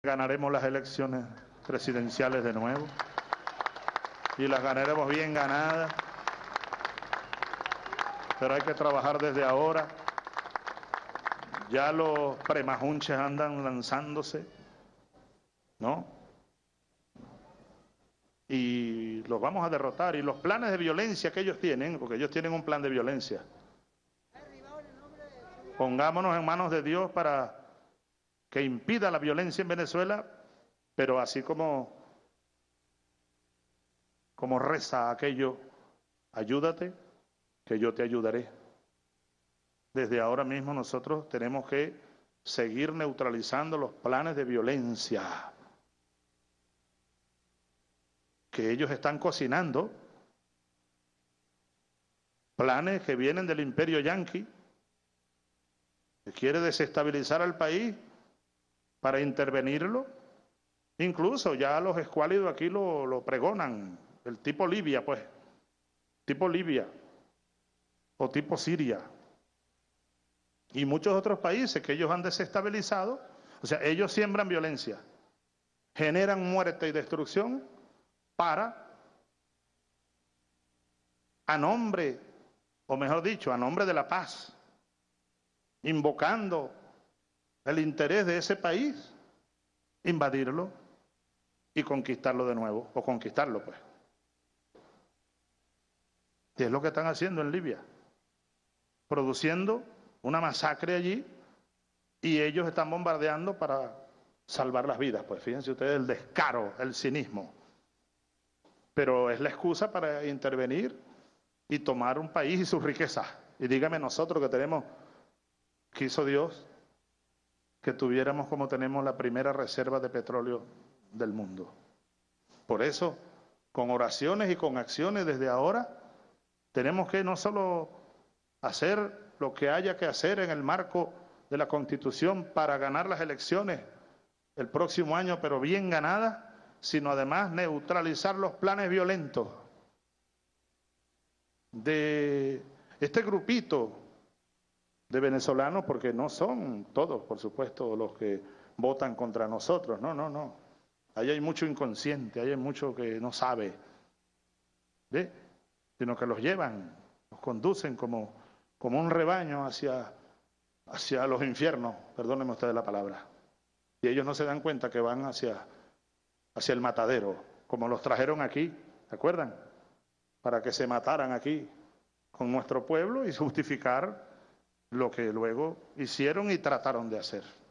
Ganaremos las elecciones presidenciales de nuevo y las ganaremos bien ganadas, pero hay que trabajar desde ahora. Ya los premajunches andan lanzándose, ¿no? Y los vamos a derrotar. Y los planes de violencia que ellos tienen, porque ellos tienen un plan de violencia, pongámonos en manos de Dios para que impida la violencia en Venezuela, pero así como reza aquello, ayúdate, que yo te ayudaré. Desde ahora mismo nosotros tenemos que seguir neutralizando los planes de violencia que ellos están cocinando, planes que vienen del imperio yanqui, que quiere desestabilizar al país para intervenirlo. Incluso ya los escuálidos aquí lo pregonan, el tipo Libia, pues, tipo Libia o tipo Siria. Y muchos otros países que ellos han desestabilizado, o sea, ellos siembran violencia, generan muerte y destrucción para, a nombre, o mejor dicho, a nombre de la paz, invocando el interés de ese país, invadirlo y conquistarlo de nuevo, o conquistarlo, pues. Y es lo que están haciendo en Libia, produciendo una masacre allí, y ellos están bombardeando para salvar las vidas, pues. Fíjense ustedes el descaro, el cinismo. Pero es la excusa para intervenir y tomar un país y sus riquezas. Y dígame nosotros que tenemos, quiso Dios que tuviéramos como tenemos la primera reserva de petróleo del mundo. Por eso, con oraciones y con acciones desde ahora, tenemos que no solo hacer lo que haya que hacer en el marco de la Constitución para ganar las elecciones el próximo año, pero bien ganadas, sino además neutralizar los planes violentos de este grupito de venezolanos, porque no son todos, por supuesto, los que votan contra nosotros, no. Ahí hay mucho inconsciente, ahí hay mucho que no sabe, ¿ve? Sino que los llevan, los conducen como un rebaño hacia los infiernos, perdónenme ustedes la palabra. Y ellos no se dan cuenta que van hacia el matadero, como los trajeron aquí, ¿se acuerdan? Para que se mataran aquí con nuestro pueblo y justificar lo que luego hicieron y trataron de hacer.